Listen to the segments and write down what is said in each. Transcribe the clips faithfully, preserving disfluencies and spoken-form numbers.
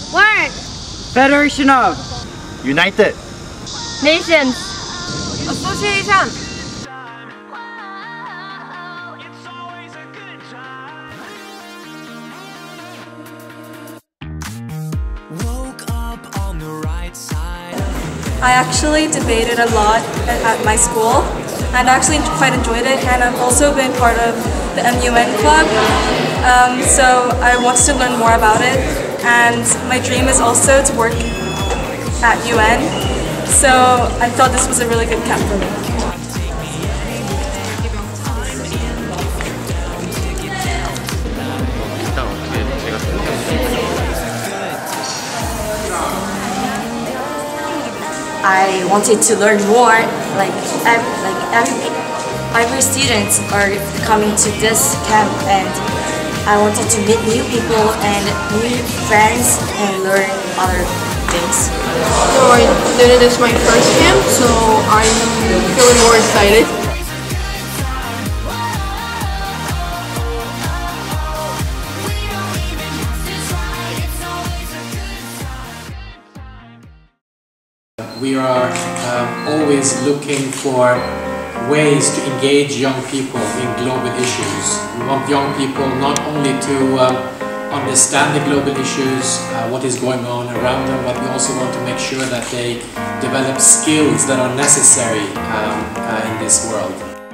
World. Federation of. United Nations. Association. I actually debated a lot at my school and actually quite enjoyed it, and I've also been part of the M U N club, um, so I wanted to learn more about it, and my dream is also to work at U N, so I thought this was a really good camp for me. I wanted to learn more, like every, like every, every students are coming to this camp, and I wanted to meet new people and new friends and learn other things. So I did it as my first camp, so I'm feeling more excited. We are um, always looking for ways to engage young people in global issues. We want young people not only to um, understand the global issues, uh, what is going on around them, but we also want to make sure that they develop skills that are necessary um, uh, in this world.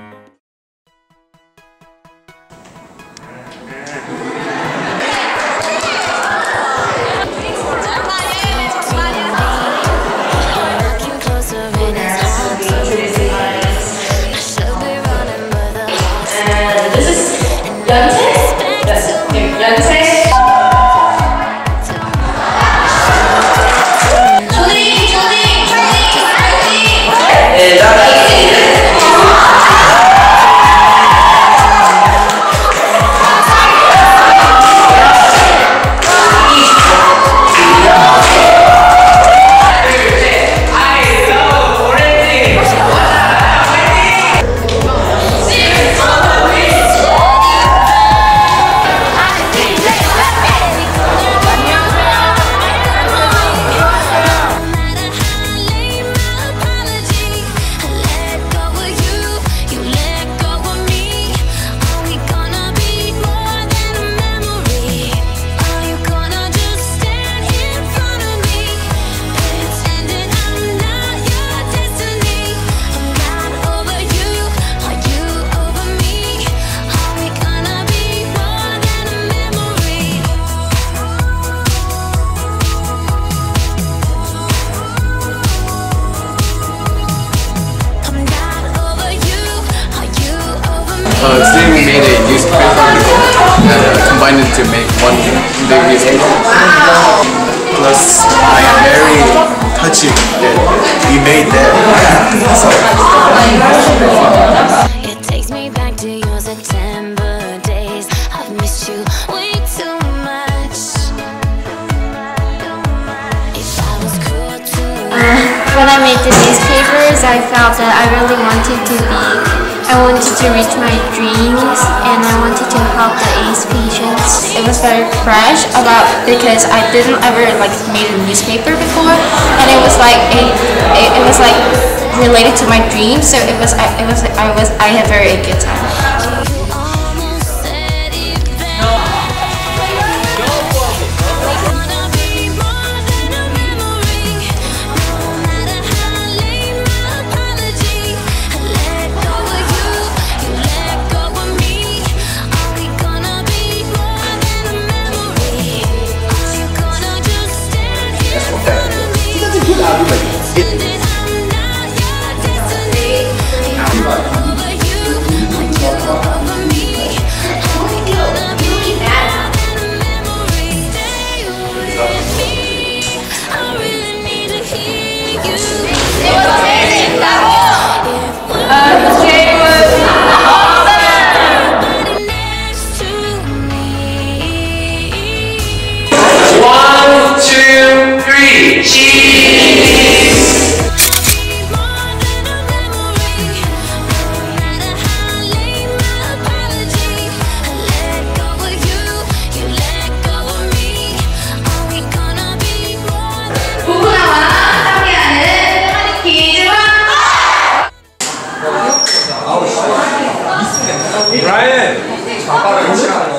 Uh, today we made a newspaper article and uh, combined it to make one big newspaper. Wow. Plus, I am very touching that we made that. So, it takes me back to your September days. I've missed you way too much. If I was cruel to uh, when I made the newspapers, I felt that I really wanted to be I wanted to reach my dreams, and I wanted to help the AIDS patients. It was very fresh about because I didn't ever like made a newspaper before, and it was like a, it, it was like related to my dreams. So it was I it was I was I had very a good time. One, two, three, cheese! Let go of you, you let go of me. Are we gonna be Brian!